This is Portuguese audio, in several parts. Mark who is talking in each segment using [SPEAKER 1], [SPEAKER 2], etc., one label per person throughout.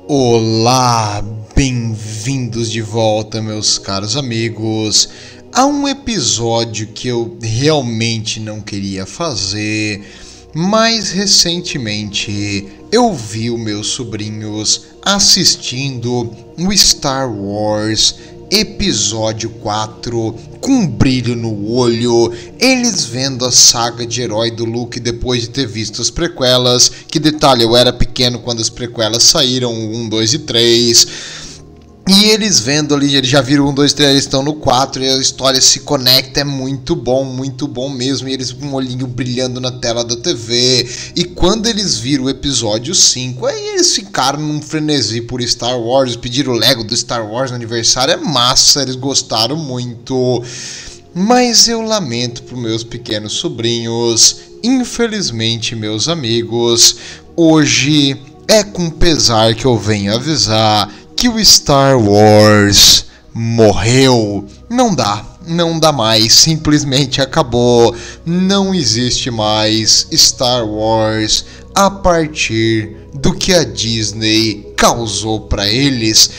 [SPEAKER 1] Olá, bem-vindos de volta, meus caros amigos, a um episódio que eu realmente não queria fazer, mas recentemente eu vi os meus sobrinhos assistindo o Star Wars Episódio 4 com um brilho no olho, eles vendo a saga de herói do Luke depois de ter visto as prequelas, que detalhe, eu era pequeno quando as prequelas saíram, 1, 2 e 3, e eles vendo ali, eles já viram 1, 2, 3, eles estão no 4 e a história se conecta, é muito bom mesmo, e eles com um olhinho brilhando na tela da TV, e quando eles viram o episódio 5, aí eles ficaram num frenesi por Star Wars, pediram o Lego do Star Wars no aniversário, é massa, eles gostaram muito, mas eu lamento para os meus pequenos sobrinhos, infelizmente meus amigos, hoje é com pesar que eu venho avisar que o Star Wars morreu. Não dá mais, simplesmente acabou. Não existe mais Star Wars a partir do que a Disney causou para eles.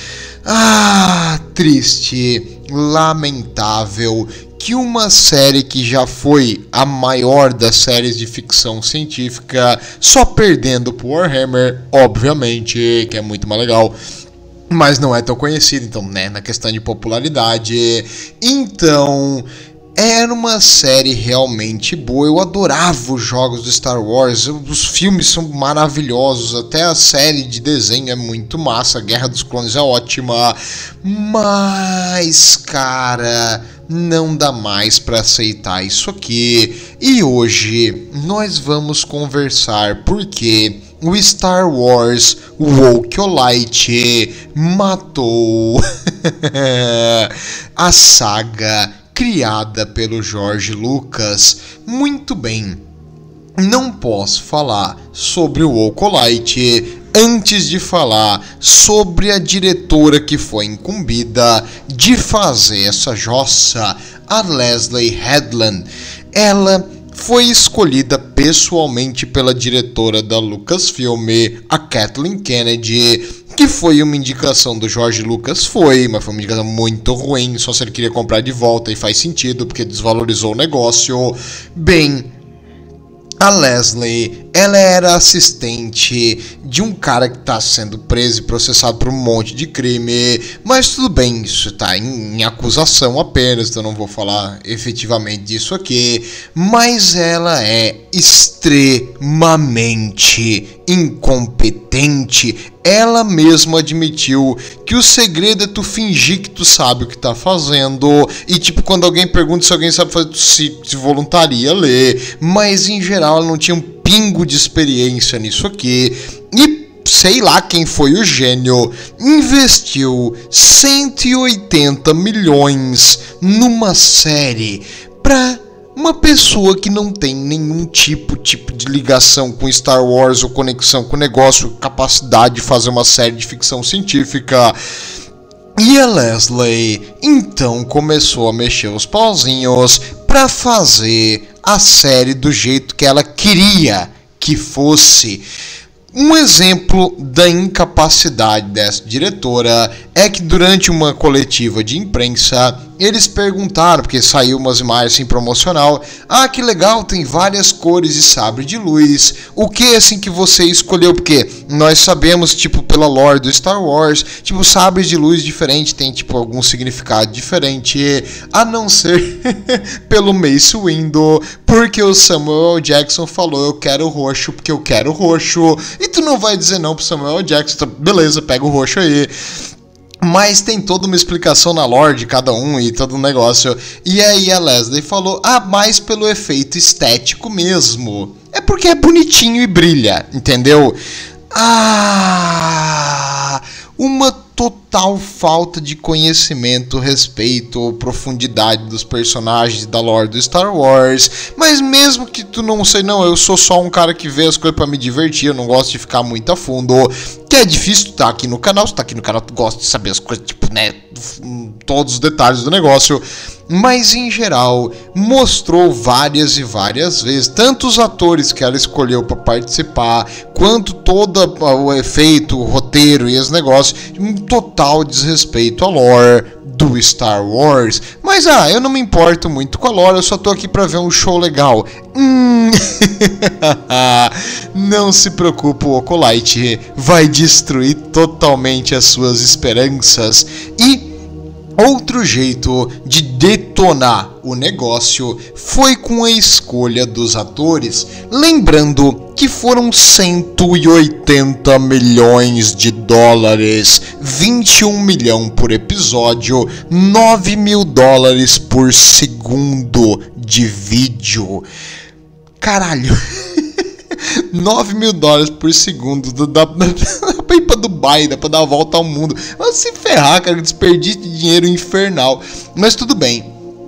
[SPEAKER 1] Triste, lamentável que uma série que já foi a maior das séries de ficção científica, só perdendo pro Warhammer, obviamente, que é muito mais legal, mas não é tão conhecido, então, né, na questão de popularidade. Então, era uma série realmente boa, eu adorava os jogos do Star Wars, os filmes são maravilhosos, até a série de desenho é muito massa, a Guerra dos Clones é ótima, mas, cara, não dá mais para aceitar isso aqui. E hoje nós vamos conversar porque o Star Wars Wokeolite matou a saga criada pelo George Lucas. Muito bem, não posso falar sobre o Wokeolite antes de falar sobre a diretora que foi incumbida de fazer essa jossa, a Leslie Headland. Ela foi escolhida pessoalmente pela diretora da Lucasfilm, a Kathleen Kennedy, que foi uma indicação do George Lucas, mas foi uma indicação muito ruim, só se ele queria comprar de volta, e faz sentido, porque desvalorizou o negócio. Bem, a Leslie, ela era assistente de um cara que está sendo preso e processado por um monte de crime, mas tudo bem, isso está em acusação apenas, então não vou falar efetivamente disso aqui, mas ela é extremamente incompetente. Ela mesma admitiu que o segredo é tu fingir que tu sabe o que tá fazendo, e tipo, quando alguém pergunta se alguém sabe fazer, tu se voluntaria a ler, mas em geral ela não tinha um pingo de experiência nisso aqui, e sei lá quem foi o gênio, investiu 180 milhões numa série pra uma pessoa que não tem nenhum tipo de ligação com Star Wars ou conexão com o negócio, capacidade de fazer uma série de ficção científica. E a Leslie então começou a mexer os pauzinhos para fazer a série do jeito que ela queria que fosse. Um exemplo da incapacidade dessa diretora é que durante uma coletiva de imprensa eles perguntaram, porque saiu umas imagens assim promocional, que legal, tem várias cores de sabre de luz, o que assim que você escolheu? Porque nós sabemos, tipo, pela lore do Star Wars, tipo, sabres de luz diferentes tem, tipo, algum significado diferente, a não ser pelo Mace Windu, porque o Samuel L. Jackson falou, eu quero roxo, porque eu quero roxo, e tu não vai dizer não pro Samuel L. Jackson, então, beleza, pega o roxo aí. Mas tem toda uma explicação na lore de cada um e todo um negócio. E aí a Leslie falou, mais pelo efeito estético mesmo. É porque é bonitinho e brilha, entendeu? Uma total falta de conhecimento, respeito ou profundidade dos personagens da lore do Star Wars. Mas mesmo que tu não sei, não, eu sou só um cara que vê as coisas pra me divertir, eu não gosto de ficar muito a fundo, que é difícil, tu tá aqui no canal, se tá aqui no canal tu gosta de saber as coisas, tipo, né, todos os detalhes do negócio. mas em geral mostrou várias e várias vezes, tanto os atores que ela escolheu para participar, quanto todo o efeito, o roteiro e os negócios, um total desrespeito à lore do Star Wars. Mas eu não me importo muito com a lore, eu só tô aqui pra ver um show legal. Não se preocupe, o Acolyte vai destruir totalmente as suas esperanças. E outro jeito de detonar o negócio foi com a escolha dos atores. Lembrando que foram 180 milhões de dólares, 21 milhões por episódio, 9 mil dólares por segundo de vídeo. Caralho, 9 mil dólares por segundo, dá pra ir pra Dubai, dá pra dar a volta ao mundo. Vai se ferrar, cara, desperdício de dinheiro infernal. Mas tudo bem.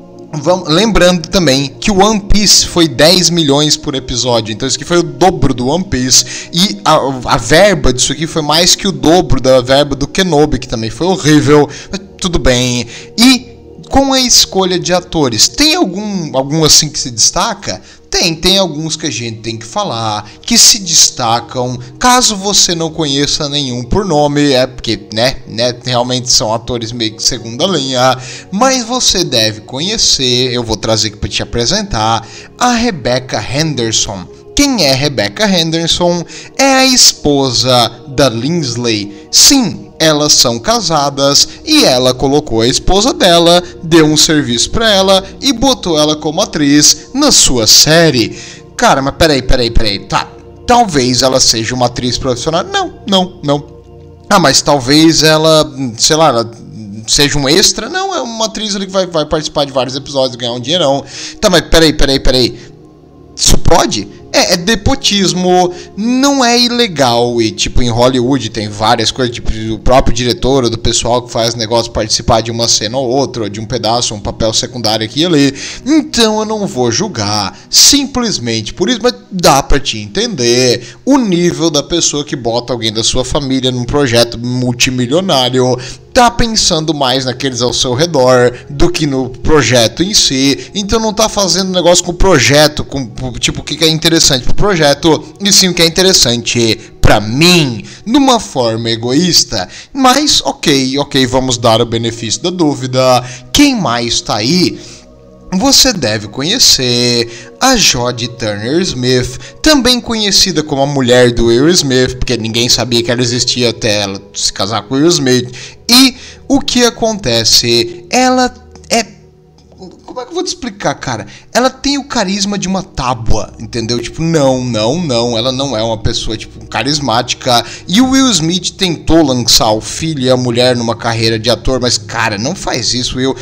[SPEAKER 1] Lembrando também que o One Piece foi 10 milhões por episódio, então isso aqui foi o dobro do One Piece, e a verba disso aqui foi mais que o dobro da verba do Kenobi, que também foi horrível, mas tudo bem. E com a escolha de atores, tem algum assim que se destaca? Tem alguns que a gente tem que falar, que se destacam, caso você não conheça nenhum por nome, porque, né, realmente são atores meio que segunda linha, mas você deve conhecer, eu vou trazer aqui para te apresentar, a Rebecca Henderson. Quem é Rebecca Henderson? É a esposa da Lindsay. Sim, elas são casadas e ela colocou a esposa dela, deu um serviço pra ela e botou ela como atriz na sua série. Cara, mas peraí. Tá, talvez ela seja uma atriz profissional. Não. Mas talvez ela, sei lá, ela seja um extra. Não, é uma atriz ali que vai participar de vários episódios e ganhar um dinheirão. Tá, mas peraí. Isso pode? É nepotismo, não é ilegal, e tipo, em Hollywood tem várias coisas, tipo, o próprio diretor ou do pessoal que faz negócio participar de uma cena ou outra, ou de um pedaço, um papel secundário aqui e ali, então eu não vou julgar, simplesmente por isso, mas dá pra te entender o nível da pessoa que bota alguém da sua família num projeto multimilionário, tá pensando mais naqueles ao seu redor do que no projeto em si, então não tá fazendo negócio com o projeto, com tipo o que é interessante pro projeto, e sim o que é interessante pra mim, numa forma egoísta. Mas ok, vamos dar o benefício da dúvida. Quem mais tá aí? Você deve conhecer a Jodie Turner-Smith, também conhecida como a mulher do Will Smith, porque ninguém sabia que ela existia até ela se casar com o Will Smith. E o que acontece? Ela é... Como é que eu vou te explicar, cara? Ela tem o carisma de uma tábua, entendeu? Tipo, não. Ela não é uma pessoa, tipo, carismática. E o Will Smith tentou lançar o filho e a mulher numa carreira de ator, mas, cara, não faz isso, Will.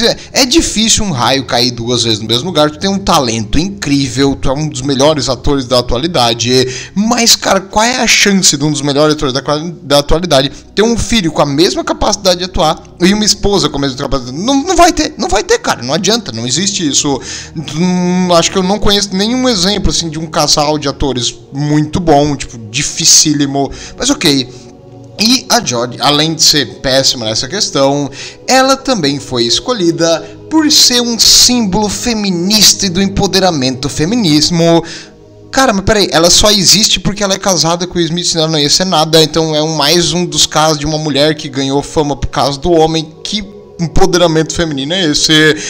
[SPEAKER 1] É difícil um raio cair duas vezes no mesmo lugar. Tu tem um talento incrível, tu é um dos melhores atores da atualidade. Mas, cara, qual é a chance de um dos melhores atores da atualidade ter um filho com a mesma capacidade de atuar e uma esposa com a mesma capacidade? Não vai ter, cara. Não adianta. Não existe isso. Acho que eu não conheço nenhum exemplo assim de um casal de atores muito bom, tipo, dificílimo, mas ok. E a Jodie, além de ser péssima nessa questão, ela também foi escolhida por ser um símbolo feminista e do empoderamento feminismo. Cara, mas peraí, ela só existe porque ela é casada com o Smith, senão não ia ser nada. Então é mais um dos casos de uma mulher que ganhou fama por causa do homem. Que empoderamento feminino é esse?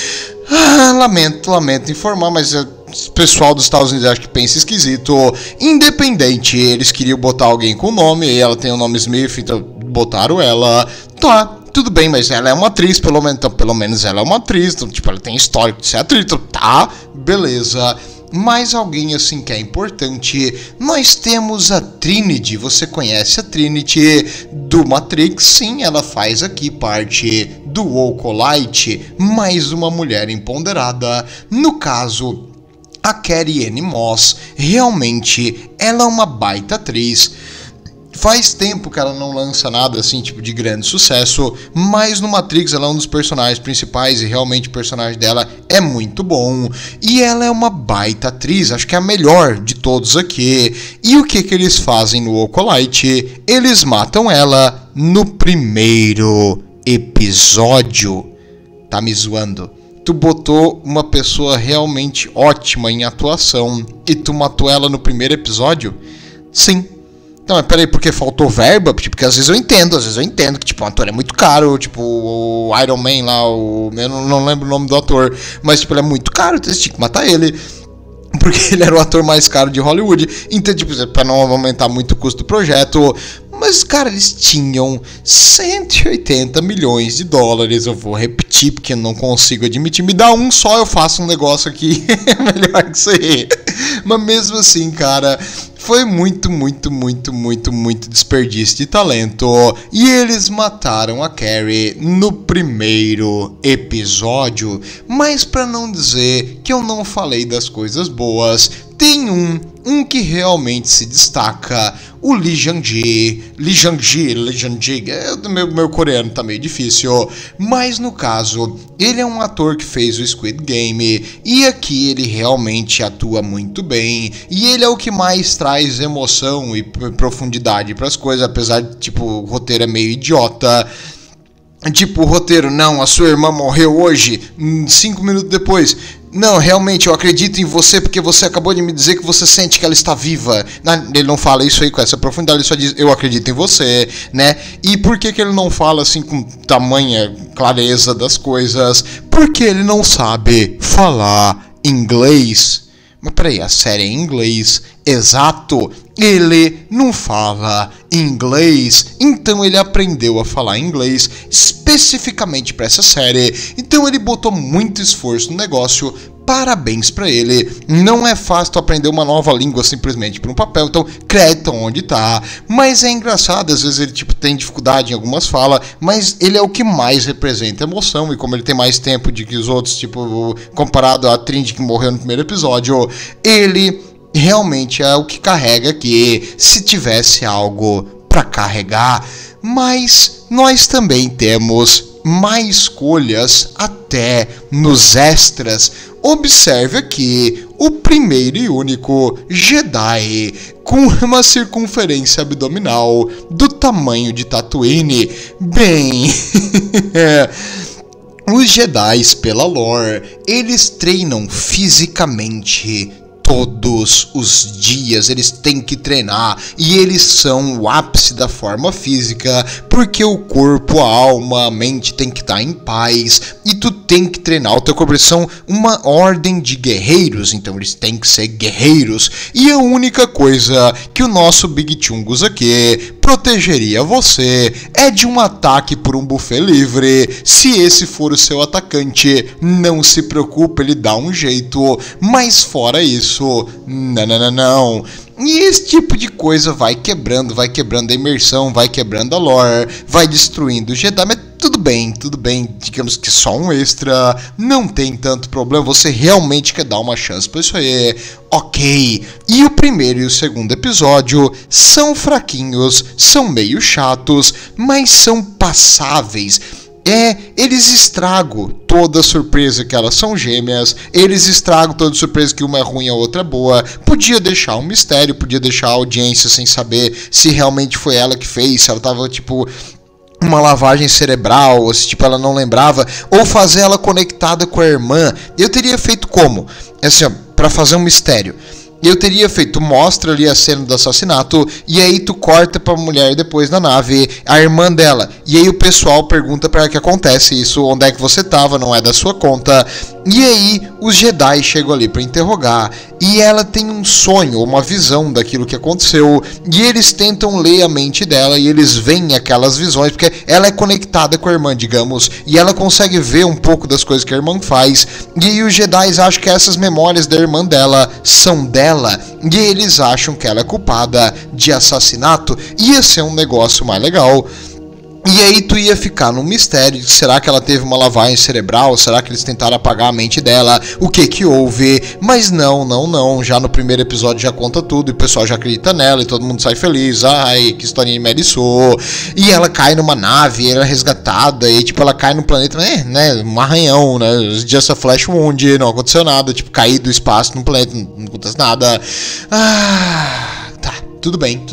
[SPEAKER 1] Lamento informar, mas o pessoal dos Estados Unidos acho que pensa esquisito. Independente, eles queriam botar alguém com nome, e ela tem o nome Smith, então botaram ela. Tá, tudo bem, mas ela é uma atriz, pelo menos ela é uma atriz, então, tipo, ela tem histórico de ser atriz, então, tá, beleza. Mais alguém assim que é importante, nós temos a Trinity. Você conhece a Trinity do Matrix? Sim, ela faz aqui parte do Acolyte, mais uma mulher empoderada. No caso, a Carrie-Anne Moss, realmente ela é uma baita atriz. Faz tempo que ela não lança nada assim, tipo, de grande sucesso, mas no Matrix ela é um dos personagens principais e realmente o personagem dela é muito bom. E ela é uma baita atriz, acho que é a melhor de todos aqui. E o que eles fazem no Acolyte? Eles matam ela no primeiro episódio. Tá me zoando? tu botou uma pessoa realmente ótima em atuação e tu matou ela no primeiro episódio? Sim. Não, mas peraí, porque faltou verba? Tipo, porque às vezes eu entendo que, tipo, um ator é muito caro, tipo, o Iron Man lá, eu não lembro o nome do ator, mas, tipo, ele é muito caro, então você tinha que matar ele, porque ele era o ator mais caro de Hollywood, então, tipo, pra não aumentar muito o custo do projeto. Mas, cara, eles tinham 180 milhões de dólares. Eu vou repetir porque eu não consigo admitir. Me dá um só, eu faço um negócio aqui melhor que isso aí. Mas mesmo assim, cara, foi muito desperdício de talento. E eles mataram a Carrie no primeiro episódio. Mas pra não dizer que eu não falei das coisas boas, tem um que realmente se destaca, o Lee Jung-gi, meu coreano tá meio difícil, mas no caso, ele é um ator que fez o Squid Game, e aqui ele realmente atua muito bem, e ele é o que mais traz emoção e profundidade pras coisas, apesar de, tipo, o roteiro é meio idiota. Tipo, o roteiro, não, a sua irmã morreu hoje, 5 minutos depois. Não, realmente, eu acredito em você porque você acabou de me dizer que você sente que ela está viva. Ele não fala isso aí com essa profundidade, ele só diz, eu acredito em você, né? E por que ele não fala assim com tamanha clareza das coisas? Porque ele não sabe falar inglês. Mas peraí, a série é em inglês, exato, ele não fala inglês, então ele aprendeu a falar inglês especificamente para essa série, então ele botou muito esforço no negócio. Parabéns pra ele, não é fácil aprender uma nova língua simplesmente por um papel, então crédito onde tá, mas é engraçado, às vezes ele tipo tem dificuldade em algumas falas, mas ele é o que mais representa emoção, e como ele tem mais tempo de que os outros, tipo, comparado a Trinity que morreu no primeiro episódio, ele realmente é o que carrega aqui, se tivesse algo pra carregar, mas nós também temos mais escolhas até nos extras. Observe aqui o primeiro e único Jedi com uma circunferência abdominal do tamanho de Tatooine. Bem, os Jedi, pela lore, eles treinam fisicamente todos os dias, eles têm que treinar e eles são o ápice da forma física, porque o corpo, a alma, a mente tem que estar em paz e tu tem que treinar. O teu corpo, são uma ordem de guerreiros, então eles têm que ser guerreiros, e a única coisa que o nosso Big Chungus aqui protegeria você é de um ataque por um buffet livre. Se esse for o seu atacante, não se preocupe, ele dá um jeito, mas fora isso, não. E esse tipo de coisa vai quebrando a imersão, vai quebrando a lore, vai destruindo o Jedi, mas tudo bem, digamos que só um extra, não tem tanto problema, você realmente quer dar uma chance pra isso aí, ok. E o primeiro e o segundo episódio são fraquinhos, são meio chatos, mas são passáveis. Eles estragam toda a surpresa que elas são gêmeas, eles estragam toda a surpresa que uma é ruim e a outra é boa. Podia deixar um mistério, podia deixar a audiência sem saber se realmente foi ela que fez, se ela tava, tipo, uma lavagem cerebral, ou se, tipo, ela não lembrava, ou fazer ela conectada com a irmã. Eu teria feito como? Assim, ó, pra fazer um mistério. Eu teria feito, mostra ali a cena do assassinato, e aí tu corta pra mulher depois na nave, a irmã dela, e aí o pessoal pergunta pra ela o que acontece, isso, onde é que você tava, não é da sua conta, e aí os Jedi chegam ali pra interrogar, e ela tem um sonho, uma visão daquilo que aconteceu, e eles tentam ler a mente dela, e eles veem aquelas visões, porque ela é conectada com a irmã, digamos, e ela consegue ver um pouco das coisas que a irmã faz, e aí os Jedi acham que essas memórias da irmã dela são dela, e eles acham que ela é culpada de assassinato. Ia ser um negócio mais legal. E aí tu ia ficar num mistério, será que ela teve uma lavagem cerebral, será que eles tentaram apagar a mente dela, o que houve, mas não, já no primeiro episódio já conta tudo, e o pessoal já acredita nela, e todo mundo sai feliz, ai, que historinha Meriçou, e ela cai numa nave, ela é resgatada, e tipo, ela cai no planeta, né, um arranhão, né, just a flash wound, não aconteceu nada, tipo, cair do espaço no planeta, não acontece nada, tudo bem.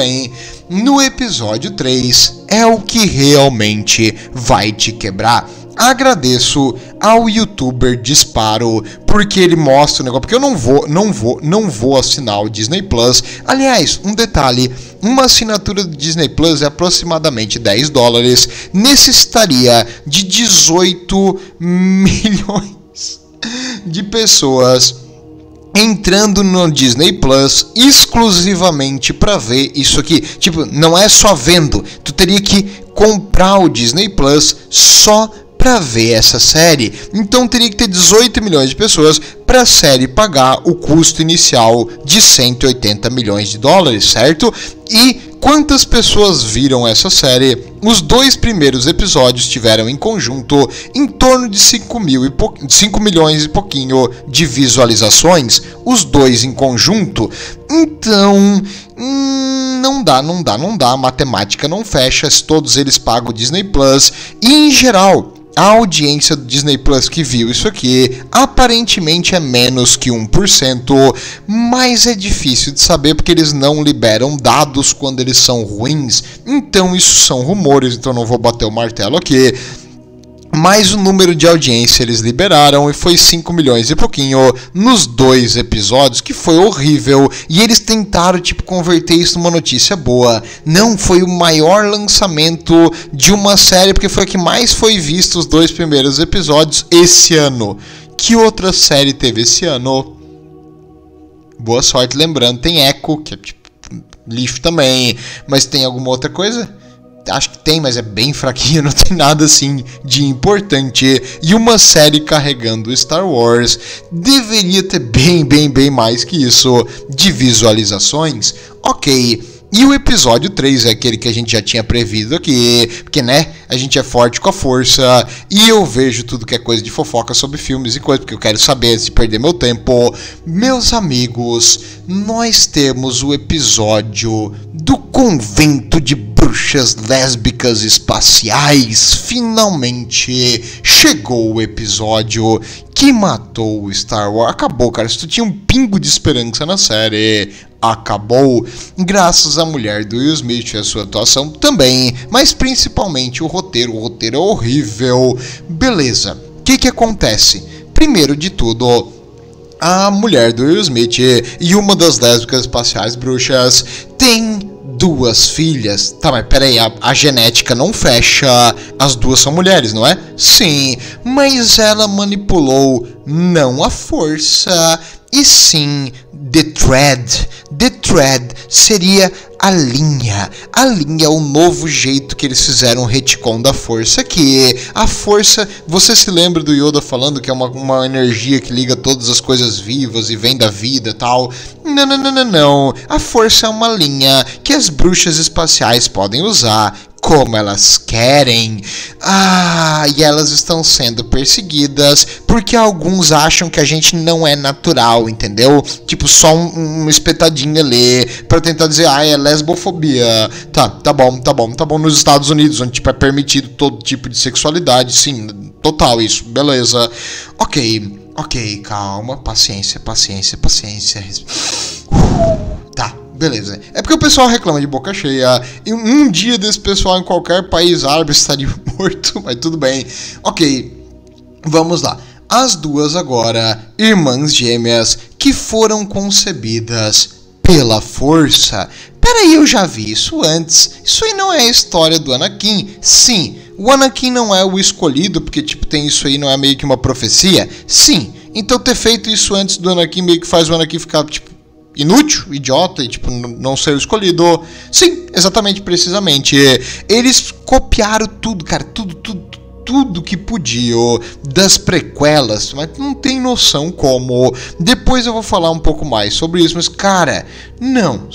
[SPEAKER 1] No episódio 3 é o que realmente vai te quebrar. agradeço ao youtuber Disparo, porque ele mostra o negócio, porque eu não vou assinar o Disney Plus. Aliás, um detalhe, uma assinatura do Disney Plus é aproximadamente $10, necessitaria de 18 milhões de pessoas entrando no Disney Plus exclusivamente para ver isso aqui. Tipo, não é só vendo, tu teria que comprar o Disney Plus só para ver essa série. Então teria que ter 18 milhões de pessoas para a série pagar o custo inicial de 180 milhões de dólares, certo? E quantas pessoas viram essa série? Os 2 primeiros episódios tiveram em conjunto em torno de 5 milhões e pouquinho de visualizações, os 2 em conjunto. Então, não dá, a matemática não fecha se todos eles pagam o Disney Plus. E em geral, a audiência do Disney Plus que viu isso aqui aparentemente é menos que 1%, mas é difícil de saber porque eles não liberam dados quando eles são ruins. Então isso são rumores, então não vou bater o martelo aqui. Mas o número de audiência eles liberaram e foi 5 milhões e pouquinho nos 2 episódios, que foi horrível. E eles tentaram, converter isso numa notícia boa. Não foi o maior lançamento de uma série, porque foi a que mais foi vista os 2 primeiros episódios esse ano. Que outra série teve esse ano? Boa sorte lembrando, tem Echo, que é lixo também. Mas tem alguma outra coisa? Acho que tem, mas é bem fraquinho, não tem nada assim de importante. E uma série carregando Star Wars deveria ter bem mais que isso de visualizações. Ok. E o episódio 3 é aquele que a gente já tinha previsto aqui, porque, né, a gente é forte com a força, e eu vejo tudo que é coisa de fofoca sobre filmes e coisas, porque eu quero saber se perder meu tempo. Meus amigos, nós temos o episódio do Convento de Bruxas Lésbicas Espaciais. Finalmente chegou o episódio que matou o Star Wars. Acabou, cara, se tu tinha um pingo de esperança na série, acabou, graças à mulher do Will Smith e a sua atuação também, mas principalmente o roteiro é horrível. Beleza, o que acontece? Primeiro de tudo, a mulher do Will Smith e uma das lésbicas espaciais bruxas tem 2 filhas. Tá, mas peraí, a genética não fecha, as 2 são mulheres, não é? Sim, mas ela manipulou não a força, e sim The Thread. The Thread seria a linha. A linha é o novo jeito que eles fizeram o retcon da força, que a força, você se lembra do Yoda falando que é uma energia que liga todas as coisas vivas e vem da vida e tal? Não. A força é uma linha que as bruxas espaciais podem usar como elas querem. E elas estão sendo perseguidas porque alguns acham que a gente não é natural, entendeu? Tipo, só um espetadinho ali pra tentar dizer, é lesbofobia. Tá bom nos Estados Unidos, onde é permitido todo tipo de sexualidade, sim, total isso, beleza. Ok, calma, paciência. Tá, beleza. É porque o pessoal reclama de boca cheia. E um dia desse pessoal em qualquer país árabe estaria morto, mas tudo bem. Ok, vamos lá. As 2 agora, irmãs gêmeas, que foram concebidas pela força. Peraí, eu já vi isso antes. Isso aí não é a história do Anakin? Sim, o Anakin não é o escolhido, porque tem isso aí, não é meio que uma profecia? Sim, então ter feito isso antes do Anakin meio que faz o Anakin ficar, inútil, idiota e não ser o escolhido. Sim, exatamente, precisamente. Eles copiaram tudo, cara, tudo que podiam das prequelas, mas não tem noção como. Depois eu vou falar um pouco mais sobre isso, mas cara, não.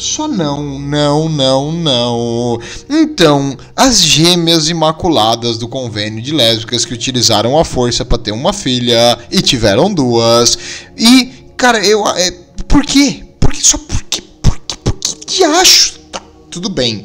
[SPEAKER 1] Então, as gêmeas imaculadas do convênio de lésbicas que utilizaram a força para ter uma filha e tiveram 2. E, cara, por quê? Por que acho? Tá, tudo bem.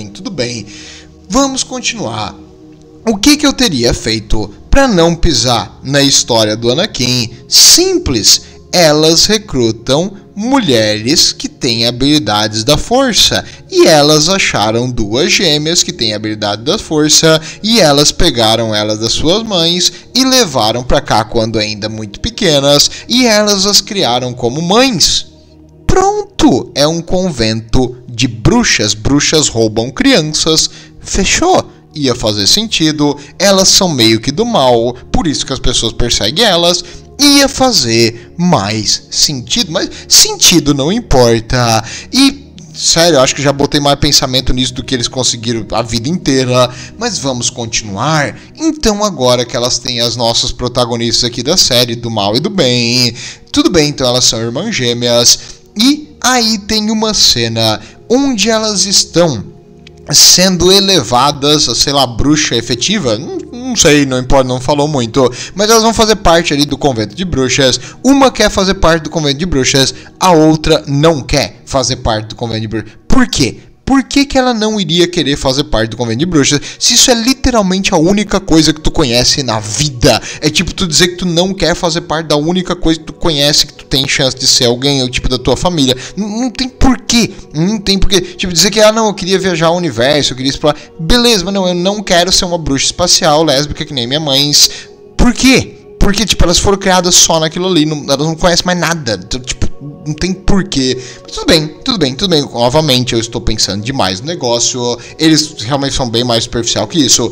[SPEAKER 1] Vamos continuar. O que eu teria feito para não pisar na história do Anakin? Simples. elas recrutam mulheres que têm habilidades da força, e elas acharam duas gêmeas que têm habilidade da força, e elas pegaram elas das suas mães e levaram para cá quando ainda muito pequenas, e elas as criaram como mães. Pronto, é um convento de bruxas. Bruxas roubam crianças. Fechou. Ia fazer sentido. Elas são meio que do mal, por isso que as pessoas perseguem elas. Ia fazer mais sentido, mas sentido não importa. E, sério, eu acho que já botei mais pensamento nisso do que eles conseguiram a vida inteira. Mas vamos continuar. Então, agora que elas têm as nossas protagonistas aqui da série, do mal e do bem. Tudo bem, então elas são irmãs gêmeas. E aí tem uma cena onde elas estão sendo elevadas a, sei lá, bruxa efetiva. Não sei, não importa, não falou muito. Mas elas vão fazer parte ali do convento de bruxas. Uma quer fazer parte do convento de bruxas, a outra não quer fazer parte do convento de bruxas. Por quê? Por que ela não iria querer fazer parte do convento de bruxas, se isso é literalmente a única coisa que tu conhece na vida? É tipo tu dizer que tu não quer fazer parte da única coisa que tu conhece, que tu tem chance de ser alguém, ou tipo da tua família. Não tem porquê. Não tem porquê. Tipo, dizer que, não, eu queria viajar ao universo, eu queria explorar. Beleza, mas não, eu não quero ser uma bruxa espacial, lésbica, que nem minha mãe. Por quê? Porque, tipo, elas foram criadas só naquilo ali, elas não conhecem mais nada. Tipo, não tem porquê. Mas tudo bem. Novamente, eu estou pensando demais no negócio. Eles realmente são bem mais superficial que isso.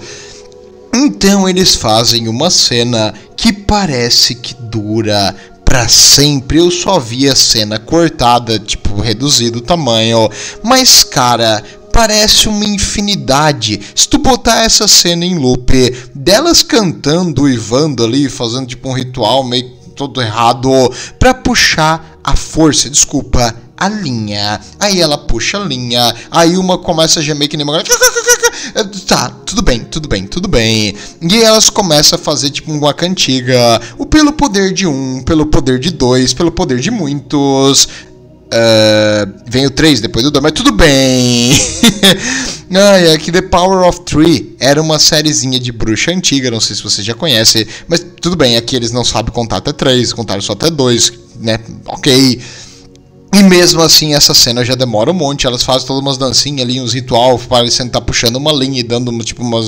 [SPEAKER 1] Então, eles fazem uma cena que parece que dura pra sempre. Eu só vi a cena cortada, tipo, reduzido o tamanho. Mas, cara, parece uma infinidade. Se tu botar essa cena em loop, delas cantando, uivando ali, fazendo tipo um ritual meio todo errado, pra puxar a força, desculpa, a linha. Aí ela puxa a linha, aí uma começa a gemer que nem uma... Tá, tudo bem. E elas começam a fazer tipo uma cantiga. O pelo poder de um, pelo poder de dois, pelo poder de muitos... vem o 3 depois do 2, mas tudo bem. É que The Power of Three era uma sériezinha de bruxa antiga, não sei se você já conhece, mas tudo bem, aqui eles não sabem contar até 3, contaram só até 2, né? Ok. E mesmo assim, essa cena já demora um monte, elas fazem todas umas dancinhas ali, uns ritual, parecendo estar puxando uma linha e dando tipo umas...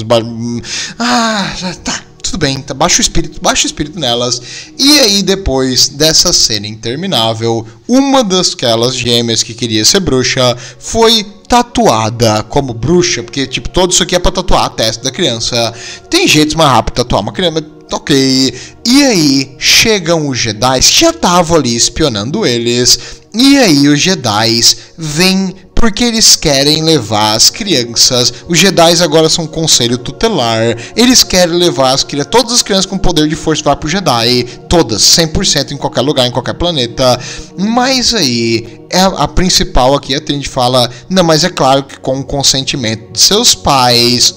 [SPEAKER 1] tá. Tudo bem, tá, baixa o espírito nelas. E aí, depois dessa cena interminável, uma daquelas gêmeas que queria ser bruxa foi tatuada como bruxa, porque, tipo, todo isso aqui é pra tatuar a testa da criança. Tem jeitos mais rápidos de tatuar uma criança, mas ok. E aí, chegam os Jedi, que já estavam ali espionando eles. E aí, os Jedi vêm porque eles querem levar as crianças. Os Jedi agora são um conselho tutelar. Eles querem levar todas as crianças com poder de força para pro Jedi. Todas, 100% em qualquer lugar, em qualquer planeta. Mas aí, a principal aqui, a Trinity fala... Não, mas é claro que com o consentimento de seus pais.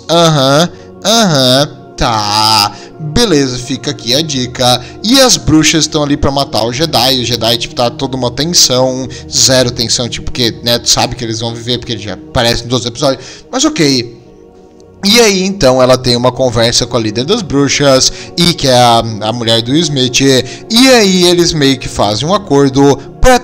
[SPEAKER 1] Tá, beleza, fica aqui a dica. E as bruxas estão ali pra matar o Jedi. O Jedi, tipo, tá toda uma tensão. Zero tensão, tipo, porque, né, tu sabe que eles vão viver, porque ele já aparece nos outros episódios. Mas ok. E aí, então, ela tem uma conversa com a líder das bruxas, e que é a mulher do Smith. E aí, eles meio que fazem um acordo pra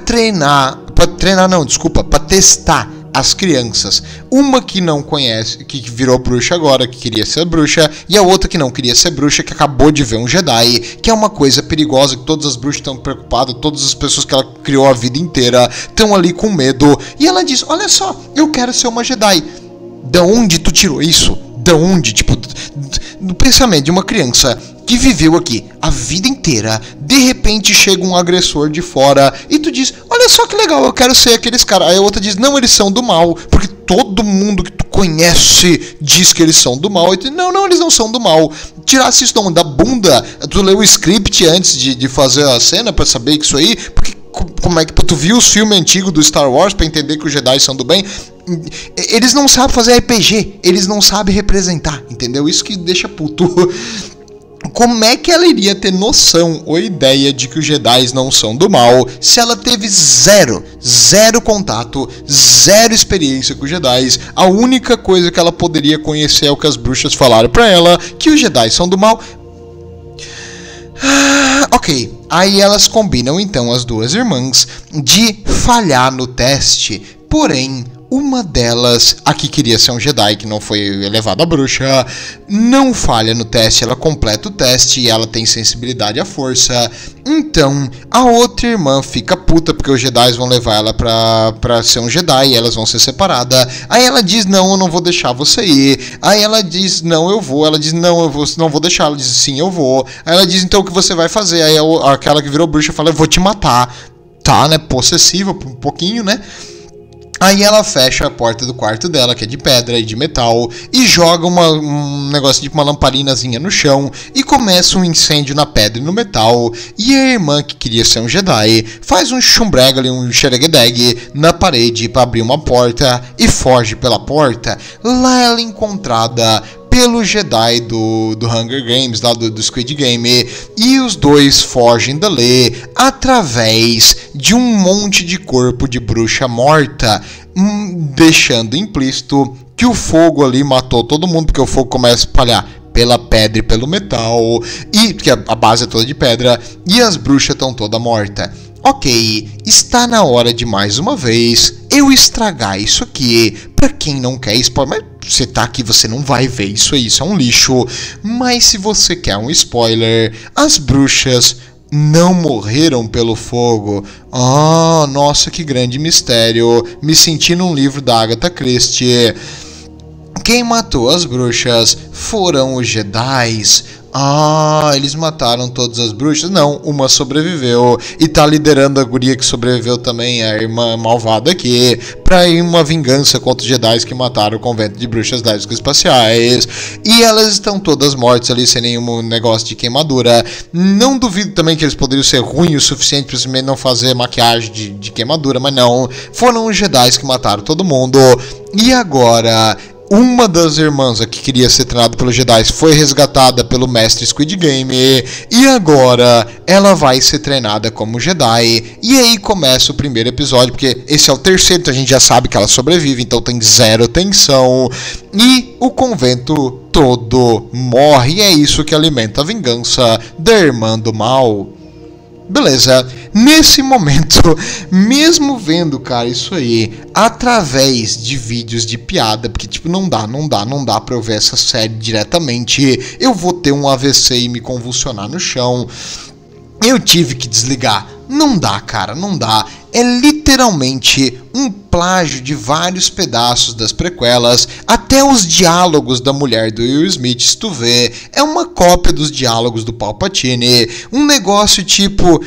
[SPEAKER 1] testar as crianças. Uma que não conhece, que virou bruxa agora, que queria ser bruxa, e a outra que não queria ser bruxa, que acabou de ver um Jedi, que é uma coisa perigosa, que todas as bruxas estão preocupadas, todas as pessoas que ela criou a vida inteira estão ali com medo. E ela diz, olha só, eu quero ser uma Jedi. Da onde tu tirou isso? Da onde? Tipo, do pensamento de uma criança que viveu aqui a vida inteira, de repente chega um agressor de fora e tu diz, olha só que legal, eu quero ser aqueles caras. Aí a outra diz, não, eles são do mal, porque todo mundo que tu conhece diz que eles são do mal. E tu diz, não, eles não são do mal. Tirasse isso da bunda, tu leu o script antes de fazer a cena pra saber que isso aí, porque como é que tu viu os filmes antigos do Star Wars pra entender que os Jedi são do bem? Eles não sabem fazer RPG, eles não sabem representar, entendeu? Isso que deixa puto. Como é que ela iria ter noção ou ideia de que os Jedi não são do mal se ela teve zero contato, zero experiência com os Jedi? A única coisa que ela poderia conhecer é o que as bruxas falaram pra ela, que os Jedi são do mal. Ok, Aí elas combinam então, as duas irmãs, de falhar no teste. Porém, uma delas, a que queria ser um Jedi, que não foi elevada a bruxa, não falha no teste, ela completa o teste e ela tem sensibilidade à força. Então, a outra irmã fica puta porque os Jedi vão levar ela pra ser um Jedi e elas vão ser separadas. Aí ela diz, não, eu não vou deixar você ir. Aí ela diz, não, eu vou. Ela diz, não, não vou deixar. Ela diz, sim, eu vou. Aí ela diz, então o que você vai fazer? Aí aquela que virou bruxa fala, eu vou te matar. Tá, né, possessiva um pouquinho, né? Aí ela fecha a porta do quarto dela, que é de pedra e de metal, e joga um negócio tipo uma lamparinazinha no chão, e começa um incêndio na pedra e no metal, e a irmã, que queria ser um Jedi, faz um chumbrega ali, um xeregedeg na parede para abrir uma porta, e foge pela porta. Lá ela é encontrada pelo Jedi do Hunger Games, lá do Squid Game, e os dois fogem dali através de um monte de corpo de bruxa morta, deixando implícito que o fogo ali matou todo mundo, porque o fogo começa a espalhar pela pedra e pelo metal, e porque a base é toda de pedra, e as bruxas estão todas mortas. Ok, está na hora de mais uma vez eu estragar isso aqui. Pra quem não quer spoiler, mas você tá aqui, você não vai ver isso aí, isso é um lixo. Mas se você quer um spoiler, as bruxas não morreram pelo fogo. Ah, nossa, que grande mistério. Me senti num livro da Agatha Christie. Quem matou as bruxas foram os Jedis. Ah, eles mataram todas as bruxas? Não, uma sobreviveu e tá liderando a guria que sobreviveu também, a irmã malvada aqui, pra ir uma vingança contra os Jedi que mataram o convento de bruxas das espaciais. E elas estão todas mortas ali, sem nenhum negócio de queimadura. Não duvido também que eles poderiam ser ruins o suficiente pra simplesmente não fazer maquiagem de queimadura, mas não. Foram os Jedi que mataram todo mundo. E agora, uma das irmãs que queria ser treinada pelos Jedi foi resgatada pelo mestre Squid Game, e agora ela vai ser treinada como Jedi. E aí começa o primeiro episódio, porque esse é o terceiro, então a gente já sabe que ela sobrevive, então tem zero tensão, e o convento todo morre, e é isso que alimenta a vingança da irmã do mal. Beleza, nesse momento, mesmo vendo, cara, isso aí, através de vídeos de piada, porque tipo, não dá pra eu ver essa série diretamente, eu vou ter um AVC e me convulsionar no chão, eu tive que desligar. Não dá, cara, não dá. É literalmente um plágio de vários pedaços das prequelas, até os diálogos da mulher do Will Smith, se tu vê, é uma cópia dos diálogos do Palpatine, um negócio tipo,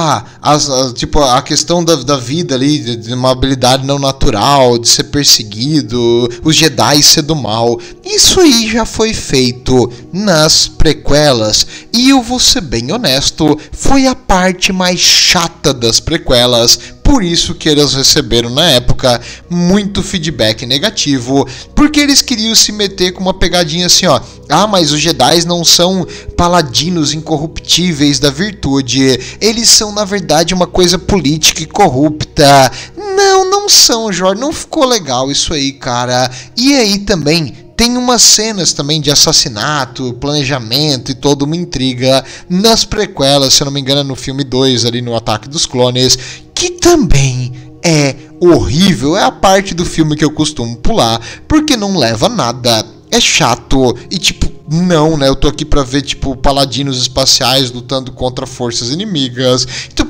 [SPEAKER 1] tipo a questão da vida ali, de uma habilidade não natural, de ser perseguido, os Jedi ser do mal, isso aí já foi feito nas prequelas, e eu vou ser bem honesto, foi a parte mais chata das prequelas, por isso que eles receberam na época muito feedback negativo, porque eles queriam se meter com uma pegadinha assim, ó, mas os Jedi não são paladinos incorruptíveis da virtude, eles são na verdade uma coisa política e corrupta. Não são, Jorge, não ficou legal isso aí, cara. E aí também tem umas cenas também de assassinato, planejamento e toda uma intriga nas prequelas, se eu não me engano, no filme 2, ali no Ataque dos Clones, que também é horrível. É a parte do filme que eu costumo pular, porque não leva a nada, é chato e tipo, não, né? Eu tô aqui pra ver, tipo, paladinos espaciais lutando contra forças inimigas. Então,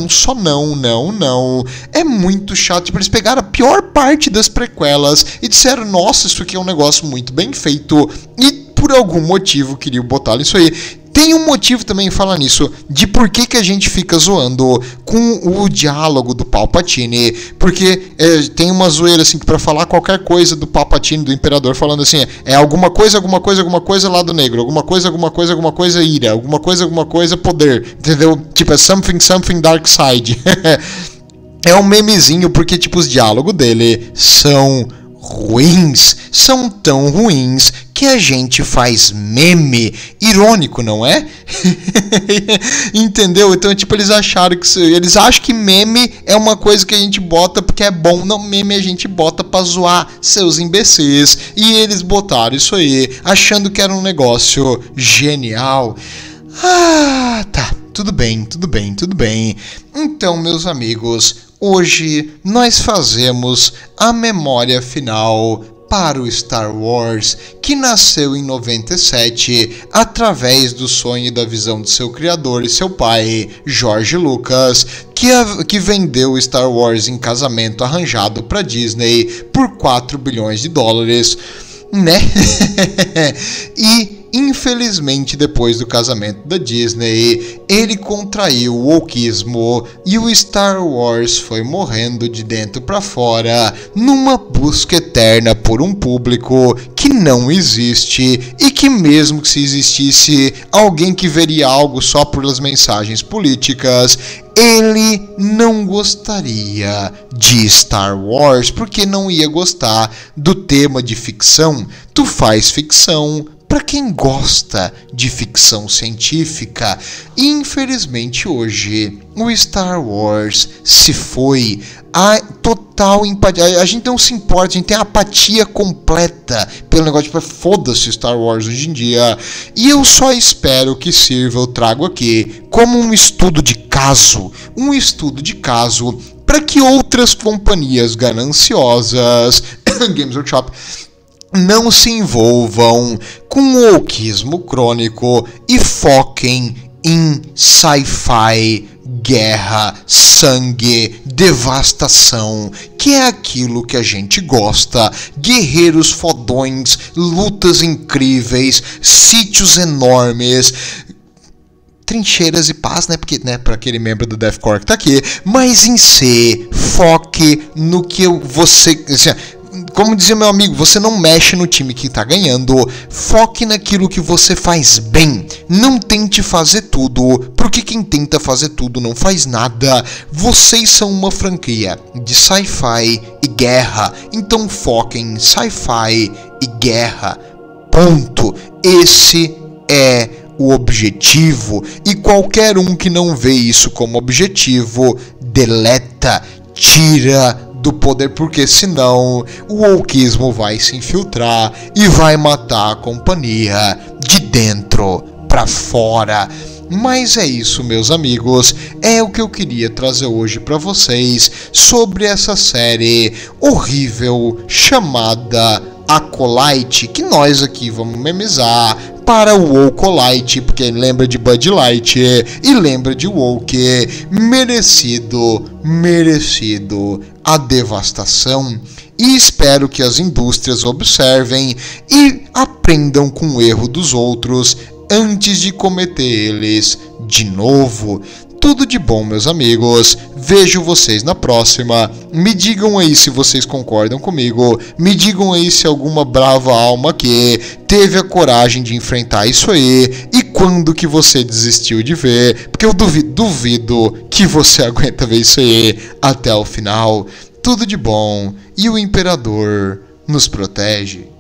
[SPEAKER 1] não. É muito chato. Tipo, eles pegaram a pior parte das prequelas e disseram, nossa, isso aqui é um negócio muito bem feito. E por algum motivo queriam botar isso aí. Tem um motivo também, falar nisso, de por que a gente fica zoando com o diálogo do Palpatine, porque tem uma zoeira assim, que pra falar qualquer coisa do Palpatine, do Imperador, falando assim, é alguma coisa, lado negro, alguma coisa, ira, alguma coisa, poder, entendeu? Tipo, é something dark side. É um memezinho, porque tipo, os diálogos dele são ruins, são tão ruins que a gente faz meme. Irônico, não é? Entendeu? Então, tipo, eles acham que meme é uma coisa que a gente bota porque é bom. Não, meme a gente bota pra zoar seus imbecis. E eles botaram isso aí, achando que era um negócio genial. Tá. Tudo bem, tudo bem, tudo bem. Então, meus amigos, hoje nós fazemos a memória final para o Star Wars, que nasceu em 97 através do sonho e da visão de seu criador e seu pai, George Lucas, que vendeu o Star Wars em casamento arranjado para Disney por 4 bilhões de dólares, né? E infelizmente, depois do casamento da Disney, ele contraiu o wokeismo e o Star Wars foi morrendo de dentro para fora numa busca eterna por um público que não existe e que, mesmo que se existisse alguém que veria algo só pelas mensagens políticas, ele não gostaria de Star Wars porque não ia gostar do tema de ficção. Tu faz ficção para quem gosta de ficção científica. E infelizmente hoje o Star Wars se foi. A total empatia. A gente não se importa, a gente tem apatia completa pelo negócio de foda-se Star Wars hoje em dia. E eu só espero que sirva, eu trago aqui, como um estudo de caso. Um estudo de caso para que outras companhias gananciosas, Games Workshop, não se envolvam com o wokeismo crônico e foquem em sci-fi, guerra, sangue, devastação, que é aquilo que a gente gosta. Guerreiros fodões, lutas incríveis, sítios enormes, trincheiras e paz, né? Porque, né, para aquele membro do Deathcore que tá aqui, mas em si, foque no que você... Assim, como dizia meu amigo, você não mexe no time que tá ganhando, foque naquilo que você faz bem. Não tente fazer tudo, porque quem tenta fazer tudo não faz nada. Vocês são uma franquia de sci-fi e guerra, então foquem em sci-fi e guerra. Ponto. Esse é o objetivo, e qualquer um que não vê isso como objetivo, deleta, tira do poder, porque senão o wokeismo vai se infiltrar e vai matar a companhia de dentro para fora. Mas é isso, meus amigos, é o que eu queria trazer hoje para vocês sobre essa série horrível chamada Acolyte, que nós aqui vamos memizar para o Wokolite, porque lembra de Bud Light e lembra de Woke. Merecido a devastação, e espero que as indústrias observem e aprendam com o erro dos outros antes de cometer eles de novo. Tudo de bom, meus amigos. Vejo vocês na próxima. Me digam aí se vocês concordam comigo. Me digam aí se alguma brava alma aqui teve a coragem de enfrentar isso aí. E quando que você desistiu de ver. Porque eu duvido que você aguenta ver isso aí até o final. Tudo de bom. E o Imperador nos protege.